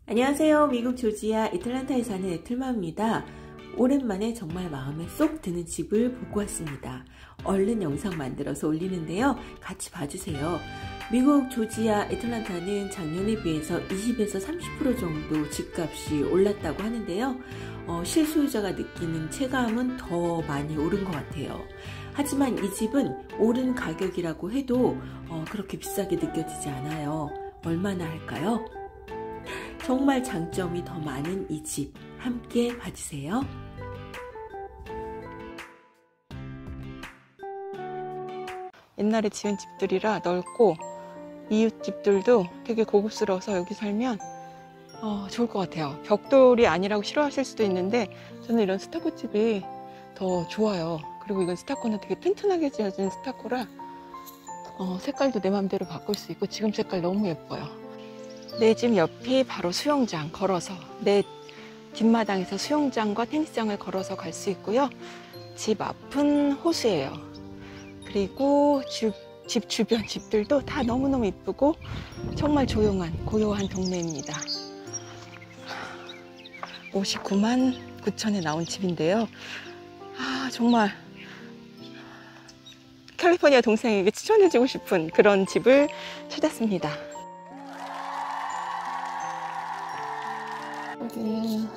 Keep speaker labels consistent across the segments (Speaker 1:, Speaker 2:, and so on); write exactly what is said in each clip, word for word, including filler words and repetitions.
Speaker 1: 안녕하세요. 미국 조지아 애틀랜타에 사는 애틀마입니다. 오랜만에 정말 마음에 쏙 드는 집을 보고 왔습니다. 얼른 영상 만들어서 올리는데요. 같이 봐주세요. 미국 조지아 애틀랜타는 작년에 비해서 이십에서 삼십 퍼센트 정도 집값이 올랐다고 하는데요. 어, 실소유자가 느끼는 체감은 더 많이 오른 것 같아요. 하지만 이 집은 오른 가격이라고 해도 어, 그렇게 비싸게 느껴지지 않아요. 얼마나 할까요? 정말 장점이 더 많은 이 집 함께 봐주세요.
Speaker 2: 옛날에 지은 집들이라 넓고 이웃집들도 되게 고급스러워서 여기 살면 어, 좋을 것 같아요. 벽돌이 아니라고 싫어하실 수도 있는데 저는 이런 스타코 집이 더 좋아요. 그리고 이건 스타코는 되게 튼튼하게 지어진 스타코라 어, 색깔도 내 맘대로 바꿀 수 있고 지금 색깔 너무 예뻐요. 내 집 옆이 바로 수영장, 걸어서 내 뒷마당에서 수영장과 테니스장을 걸어서 갈 수 있고요. 집 앞은 호수예요. 그리고 집, 집 주변 집들도 다 너무너무 이쁘고 정말 조용한 고요한 동네입니다. 오십구만 구천에 나온 집인데요. 아, 정말 캘리포니아 동생에게 추천해주고 싶은 그런 집을 찾았습니다. 여기는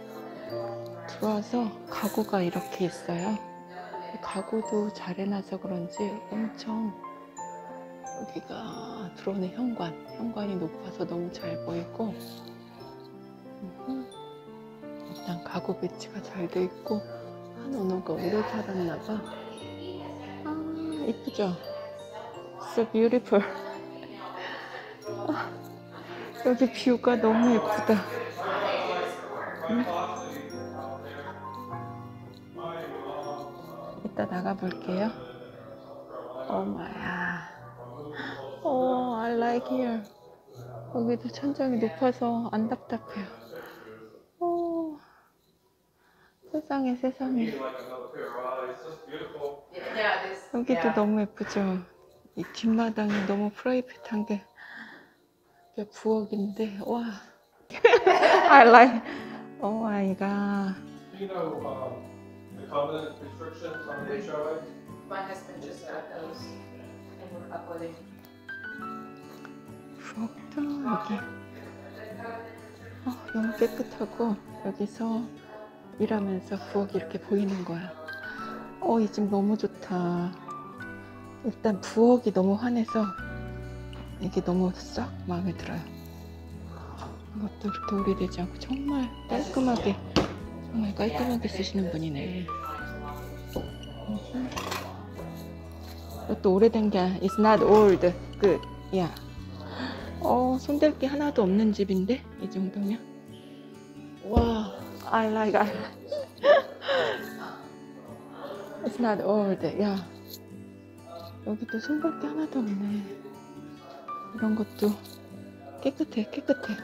Speaker 2: 들어와서 가구가 이렇게 있어요. 가구도 잘 해놔서 그런지 엄청 여기가 들어오는 현관, 현관이 높아서 너무 잘 보이고 일단 가구 배치가 잘 돼 있고 한 오너가 오래 살았나봐. 아, 이쁘죠? So beautiful. 아, 여기 뷰가 너무 예쁘다. 음. 이따 나가볼게요. 어머야. 오, I like here. 여기도 천장이 높아서 안 답답해요. 오, 세상에 세상에. 여기도 너무 예쁘죠? 이 뒷마당이 너무 프라이빗한 게 이게 부엌인데, 와. I like. Oh my god.
Speaker 3: Do you know um, the covenant restrictions on the H O A?
Speaker 4: My husband just got those and we're uploading.
Speaker 2: 부엌도 여기 어, 너무 깨끗하고 여기서 일하면서 부엌이 이렇게 보이는 거야. 어, 이 집 너무 좋다. 일단 부엌이 너무 환해서 이게 너무 싹 마음에 들어요. 이것도 그렇게 오래되지 않고 정말 깔끔하게 정말 깔끔하게 쓰시는 분이네. 이것도 오래된 게 It's not old. Good. Yeah. 어, 손댈 게 하나도 없는 집인데 이 정도면 와, I like, I like. It's not old. 야, 여기도 손볼 게 하나도 없네. 이런 것도 깨끗해, 깨끗해.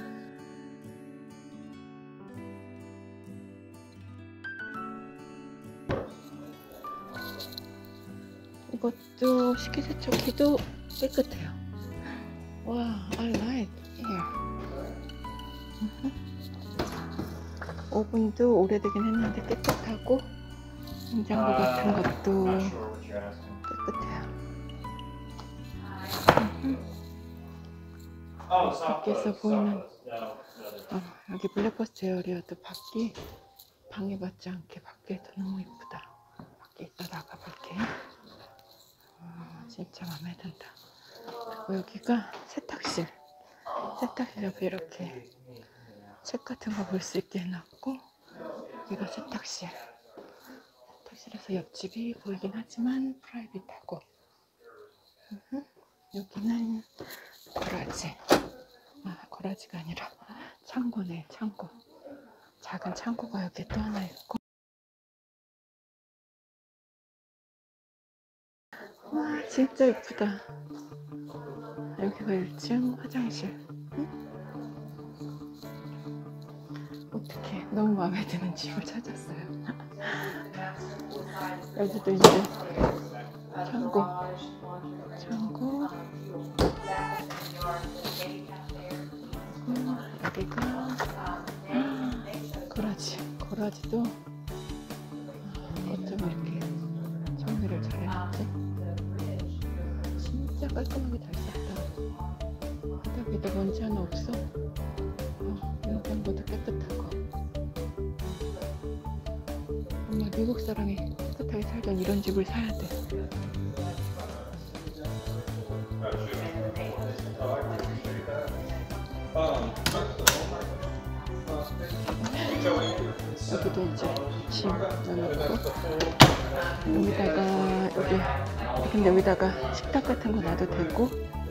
Speaker 2: 이것도 식기세척기도 깨끗해요. 와, I like here. 오븐도 오래되긴 했는데 깨끗하고 냉장고 같은 것도 깨끗해요. 밖에서 보이는 어, 여기 블랙버스트 에어리어도 밖이 방해받지 않게 밖에도 너무 이쁘다. 밖에 이따 나가볼게요. 어, 진짜 마음에 든다. 그리고 여기가 세탁실. 세탁실 옆에 이렇게 책 같은 거 볼 수 있게 해놨고 여기가 세탁실. 세탁실에서 옆집이 보이긴 하지만 프라이빗하고 여기는 거라지. 아, 거라지가 아니라 창고네, 창고. 작은 창고가 여기 또 하나 있고 와, 진짜 예쁘다. 여기가 일 층 화장실. 응? 어떡해, 너무 마음에 드는 집을 찾았어요. 여기도 이제 창고. 창고. 음. 여기가 고라지. 고라지도 어쩜 이렇게 정리를 잘 해놨지? 진짜 깔끔하게 잘 썼다. 바닥에도 먼지 하나 없어. 어, 냉장고도 깨끗하고. 정말 미국 사람이 깨끗하게 살던 이런 집을 사야 돼. 여기도 이제 짐 넣어놓고, 여기다가 여기 근데 여기다가 식탁 같은 거 놔도 되고.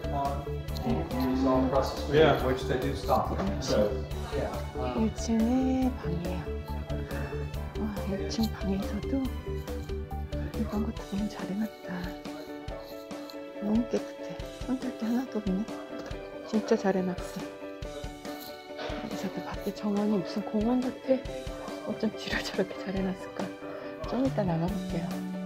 Speaker 3: Yeah, which they do stop. So,
Speaker 2: 일 층에 방이에요. 와, 일 층 방에서도 이런 것도 너무 잘 해놨다. 너무 깨끗해. 손댈 게 하나도 없네. 진짜 잘 해놨어. 여기서도 밖에 정원이 무슨 공원 같아. 어쩜 뒤를 저렇게 잘 해놨을까. 좀 이따 나가볼게요.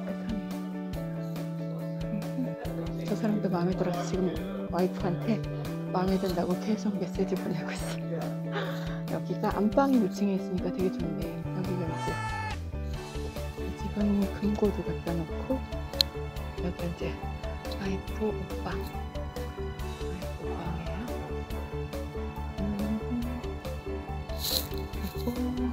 Speaker 2: 음, 저 사람도 마음에 들어서 지금 와이프한테 마음에 든다고 계속 메시지 보내고 있어. 여기가 안방이 일 층에 있으니까 되게 좋네. 여기가 이제 이 집은 금고도 갖다 놓고, 여기 이제 와이프 옷방. 와이프 옷방이에요. 음, 그리고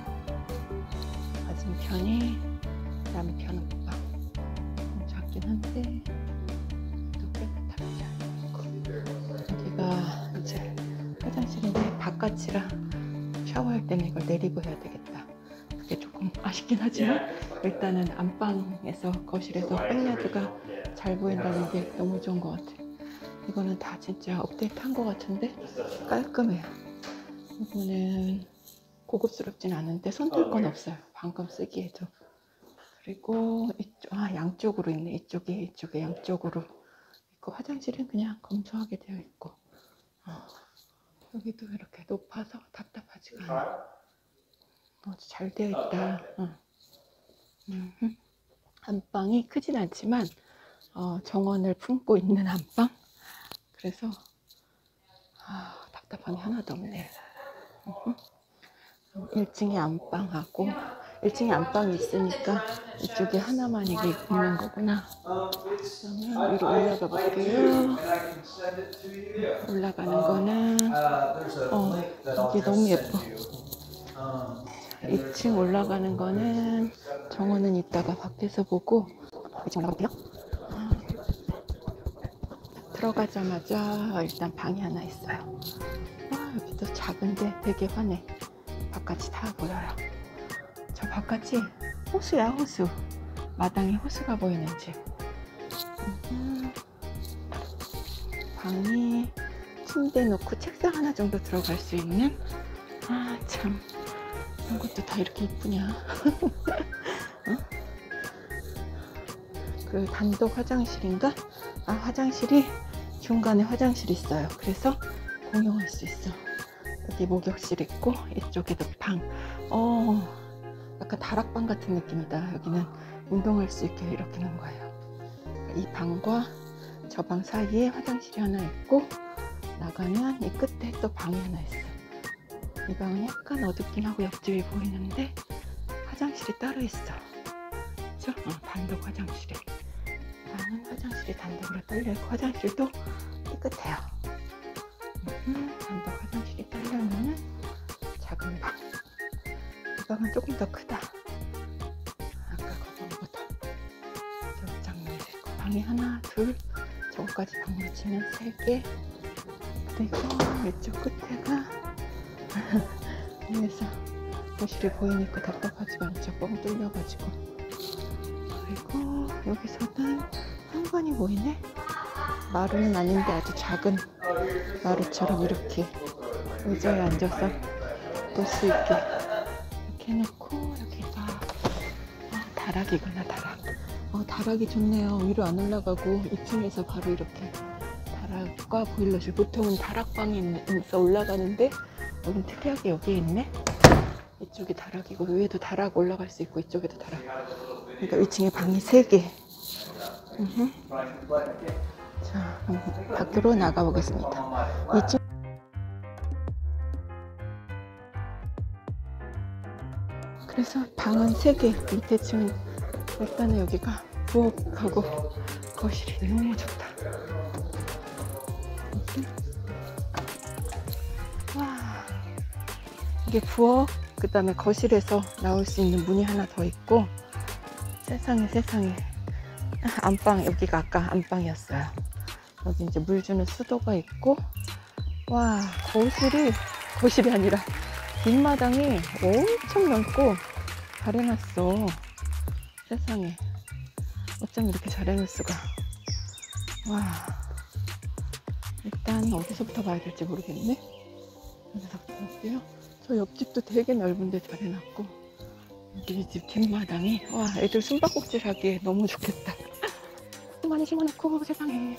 Speaker 2: 맞은편이 그다음에 편 옷방. 좀 작긴 한데 또 깨끗하게 잘 놓고. 여기가 이제 화장실인데 바깥이라 샤워할 때는 이걸 내리고 해야 되겠다. 그게 조금 아쉽긴 하지만 일단은 안방에서 거실에서 백야드가 잘 보인다는 게 너무 좋은 것 같아. 이거는 다 진짜 업데이트 한 것 같은데 깔끔해요. 이거는 고급스럽진 않은데 손댈 건 없어요. 방금 쓰기에도. 그리고 이쪽, 아 양쪽으로 있네. 이쪽에 이쪽에 양쪽으로 있고, 화장실은 그냥 검소하게 되어 있고. 어. 여기도 이렇게 높아서 답답하지가 않아. 어, 잘 되어 있다. 어. 음, 안방이 크진 않지만 어, 정원을 품고 있는 안방. 그래서 아, 답답함이 하나도 없네. 음, 일 층에 안방하고, 일 층에 안방이 있으니까 이쪽에 하나만 이게 있는 거구나. 그러면 위로 올라가 볼게요. 올라가는 거는 어, 이게 너무 예뻐. 이 층 올라가는 거는 정원은 이따가 밖에서 보고 이 층 올라갈게요. 들어가자마자 일단 방이 하나 있어요. 와, 여기도 작은데 되게 환해. 바깥이 다 보여요. 저 바깥이 호수야, 호수. 마당에 호수가 보이는 집. 음, 방이 침대 놓고 책상 하나 정도 들어갈 수 있는. 아, 참 이런 것도 다 이렇게 이쁘냐. 어? 그리고 단독 화장실인가? 아, 화장실이 중간에 화장실이 있어요. 그래서 공용할 수 있어. 여기 목욕실 있고 이쪽에도 방. 어, 약간 다락방 같은 느낌이다. 여기는 운동할 수 있게 이렇게 놓은 거예요. 이 방과 저 방 사이에 화장실이 하나 있고, 나가면 이 끝에 또 방이 하나 있어요. 이 방은 약간 어둡긴 하고 옆집이 보이는데 화장실이 따로 있어. 그쵸? 어, 단독 화장실이. 방은 화장실이 단독으로 딸려있고, 화장실도 깨끗해요. 음, 단독 화장실이 딸려있는 작은 방. 이 방은 조금 더 크다. 아까 그거보다 좀 장면이 있고, 방이 하나, 둘, 저거까지 방으로 치면 세 개. 그리고 이쪽 끝에가 위에서 거실이 보이니까 답답하지가 않죠. 뻥 뚫려가지고. 그리고 여기서는 현관이 보이네. 마루는 아닌데 아주 작은 마루처럼 이렇게 의자에 앉아서 볼 수 있게 이렇게 해놓고, 여기가 아, 다락이구나, 다락. 어, 다락이 좋네요. 위로 안 올라가고 이 층에서 바로 이렇게 다락과 보일러실. 보통은 다락방이 있어 올라가는데 여긴 특이하게 여기에 있네. 이쪽이 다락이고 위에도 다락 올라갈 수 있고 이쪽에도 다락. 그러니까 이 층에 방이 세 개. 으흠. 자, 음, 밖으로 나가 보겠습니다. 이 층 그래서 방은 세 개, 밑에 층은 일단은 여기가 부엌하고 거실이 너무 좋다. 이렇게. 와, 이게 부엌, 그 다음에 거실에서 나올 수 있는 문이 하나 더 있고, 세상에 세상에. 안방, 여기가 아까 안방이었어요. 여기 이제 물 주는 수도가 있고, 와, 거실이, 거실이 아니라 뒷마당이 엄청 넓고 잘 해놨어. 세상에. 어쩜 이렇게 잘 해놓을 수가. 와. 일단 어디서부터 봐야 될지 모르겠네. 여기서부터 볼게요. 저 옆집도 되게 넓은데 잘 해놨고, 여기 이 집 뒷마당이, 와, 애들 숨바꼭질 하기에 너무 좋겠다. 많이 심어놓고, 세상에.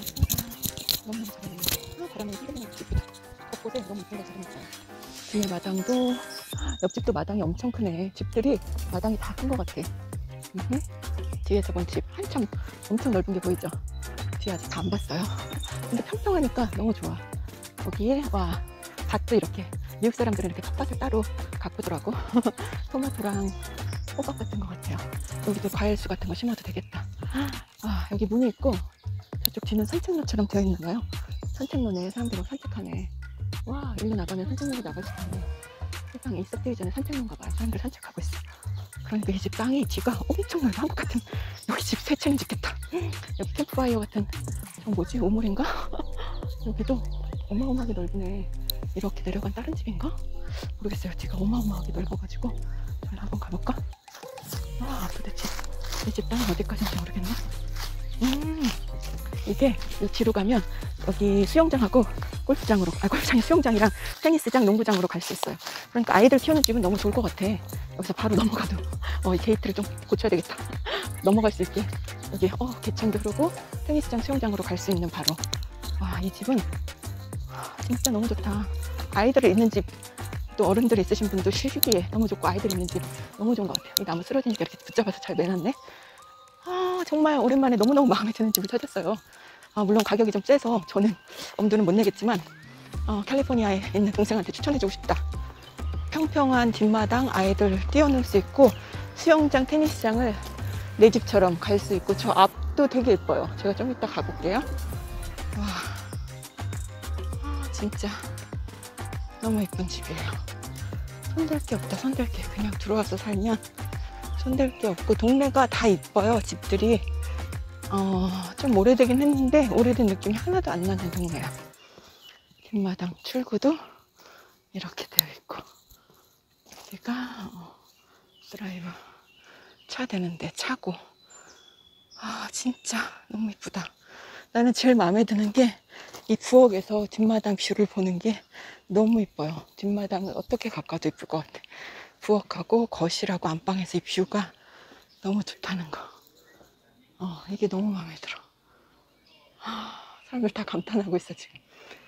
Speaker 2: 너무 잘 해놨네. 아, 바람이 흐르는 집이다. 벚꽃에 너무 이쁜 거 잘 해놨어요. 뒤에 마당도, 옆집도 마당이 엄청 크네. 집들이 마당이 다 큰 것 같아. 음흠. 뒤에서 본 집 한참 엄청 넓은 게 보이죠? 뒤에 아직 다 안 봤어요. 근데 평평하니까 너무 좋아. 여기에 와, 밭도 이렇게 미국 사람들은 이렇게 텃밭을 따로 가꾸더라고. 토마토랑 호박 같은 거 같아요. 여기도 과일수 같은 거 심어도 되겠다. 아, 여기 문이 있고 저쪽 뒤는 산책로처럼 되어 있나 봐요. 산책로네. 사람들이 산책하네. 와, 일로 나가면 산책로로 나갈 수 있네. 세상에 이삭되기 전에 산책로인가 봐요. 사람들 산책하고 있어. 그러니까 이 집 땅이 뒤가 엄청 넓어. 한국 같은, 여기 집 세 채는 짓겠다. 여기 캠프파이어 같은, 저 뭐지? 오물인가? 여기도 어마어마하게 넓네. 이렇게 내려간 다른 집인가? 모르겠어요. 뒤가 어마어마하게 넓어가지고. 잘 한번 가볼까? 아, 도대체 이 집 땅은 어디까지인지 모르겠네. 음, 이게 이 뒤로 가면 여기 수영장하고 골프장으로, 아, 골프장이 수영장이랑 테니스장, 농구장으로 갈 수 있어요. 그러니까 아이들 키우는 집은 너무 좋을 것 같아. 여기서 바로 넘어가도, 어, 이 게이트를 좀 고쳐야 되겠다. 넘어갈 수 있게. 여기, 어, 개천도 흐르고 테니스장, 수영장으로 갈 수 있는 바로. 와, 이 집은 진짜 너무 좋다. 아이들이 있는 집, 또 어른들 있으신 분도 쉬기에 너무 좋고, 아이들 있는 집 너무 좋은 것 같아요. 이 나무 쓰러지니까 이렇게 붙잡아서 잘 매놨네. 아, 정말 오랜만에 너무너무 마음에 드는 집을 찾았어요. 아, 물론 가격이 좀 세서 저는 엄두는 못 내겠지만, 어, 캘리포니아에 있는 동생한테 추천해주고 싶다. 평평한 뒷마당, 아이들 뛰어놀 수 있고, 수영장, 테니스장을 내 집처럼 갈 수 있고, 저 앞도 되게 예뻐요. 제가 좀 이따 가볼게요. 와, 아, 진짜 너무 예쁜 집이에요. 손댈 게 없다, 손댈 게. 그냥 들어와서 살면 손댈 게 없고, 동네가 다 이뻐요, 집들이. 어, 좀 오래되긴 했는데 오래된 느낌이 하나도 안 나는 동네야. 뒷마당 출구도 이렇게 되어 있고, 여기가 어, 드라이브 차 대는데 차고. 아, 진짜 너무 이쁘다. 나는 제일 마음에 드는 게 이 부엌에서 뒷마당 뷰를 보는 게 너무 이뻐요. 뒷마당을 어떻게 가까워도 이쁠 것 같아. 부엌하고 거실하고 안방에서 이 뷰가 너무 좋다는 거. 어, 이게 너무 마음에 들어. 아, 사람들 다 감탄하고 있어 지금.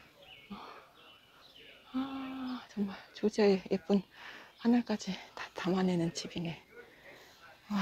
Speaker 2: 아, 정말 조지아의 예쁜 하늘까지 다 담아내는 집이네. 와.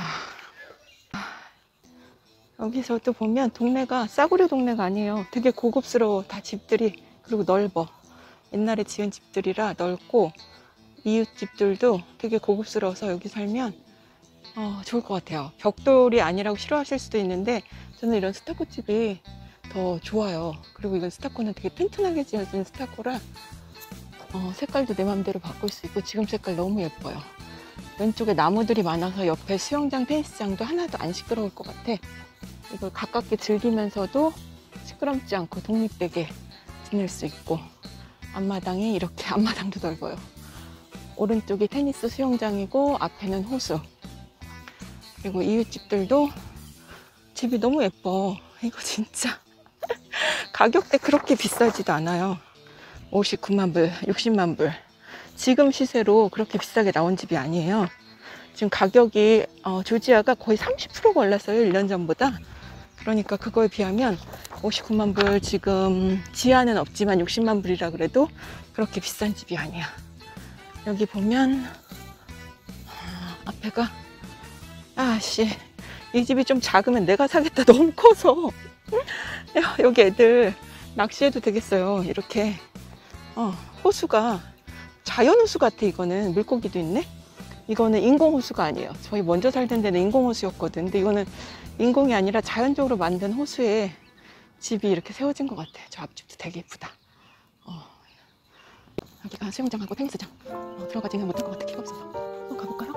Speaker 2: 여기서 또 보면 동네가 싸구려 동네가 아니에요. 되게 고급스러워. 다 집들이. 그리고 넓어. 옛날에 지은 집들이라 넓고, 이웃 집들도 되게 고급스러워서 여기 살면 어, 좋을 것 같아요. 벽돌이 아니라고 싫어하실 수도 있는데 저는 이런 스타코 집이 더 좋아요. 그리고 이건 스타코는 되게 튼튼하게 지어진 스타코라 어, 색깔도 내 맘대로 바꿀 수 있고, 지금 색깔 너무 예뻐요. 왼쪽에 나무들이 많아서 옆에 수영장, 테니스장도 하나도 안 시끄러울 것 같아. 이걸 가깝게 즐기면서도 시끄럽지 않고 독립되게 지낼 수 있고, 앞마당이 이렇게, 앞마당도 넓어요. 오른쪽이 테니스 수영장이고 앞에는 호수. 그리고 이웃집들도 집이 너무 예뻐. 이거 진짜 가격대 그렇게 비싸지도 않아요. 오십구만 불, 육십만 불. 지금 시세로 그렇게 비싸게 나온 집이 아니에요. 지금 가격이 어, 조지아가 거의 삼십 퍼센트가 올랐어요. 일 년 전보다. 그러니까 그거에 비하면 오십구만 불, 지금 지하는 없지만 육십만 불이라 그래도 그렇게 비싼 집이 아니야. 여기 보면 아, 앞에가, 아씨, 이 집이 좀 작으면 내가 사겠다. 너무 커서. 여기 애들 낚시해도 되겠어요. 이렇게 어, 호수가 자연 호수 같아. 이거는 물고기도 있네. 이거는 인공호수가 아니에요. 저희 먼저 살던 데는 인공호수였거든. 근데 이거는 인공이 아니라 자연적으로 만든 호수에 집이 이렇게 세워진 것 같아. 저 앞집도 되게 예쁘다. 어. 여기가 수영장하고 테니스장. 어, 들어가지는 못할 것 같아. 키가 없어서. 어, 가볼까요?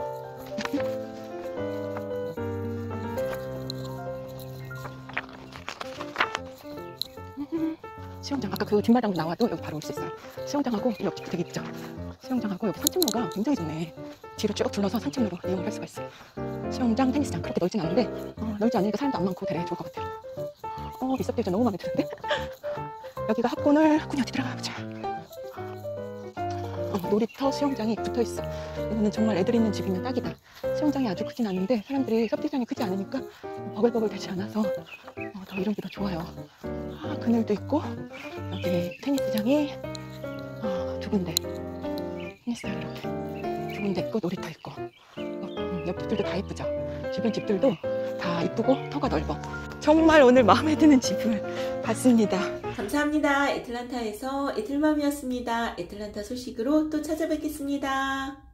Speaker 2: 수영장, 아까 그 뒷마당 나와도 여기 바로 올 수 있어요. 수영장하고 옆집도 되게 있죠. 수영장하고 여기 산책로가 굉장히 좋네. 뒤로 쭉 둘러서 산책로로 이용을 할 수가 있어요. 수영장, 테니스장 그렇게 넓진 않은데 어, 넓지 않으니까 사람도 안 많고 되게 좋을 것 같아요. 어, 리서브가 너무 마음에 드는데? 여기가 학군을 학군이 어디 들어가 보자. 어, 놀이터 수영장이 붙어 있어. 이거는 정말 애들 있는 집이면 딱이다. 수영장이 아주 크진 않은데 사람들이 서비스장이 크지 않으니까 버글버글 되지 않아서 어, 더 이런 게 더 좋아요. 아, 그늘도 있고 여기 테니스장이 어, 두 군데 테니스장 이렇게 두 군데 있고 놀이터 있고 어, 옆 집들도 다 이쁘죠. 주변 집들도 다 이쁘고 터가 넓어. 정말 오늘 마음에 드는 집을 봤습니다.
Speaker 1: 감사합니다. 애틀란타에서 애틀맘이었습니다. 애틀란타 소식으로 또 찾아뵙겠습니다.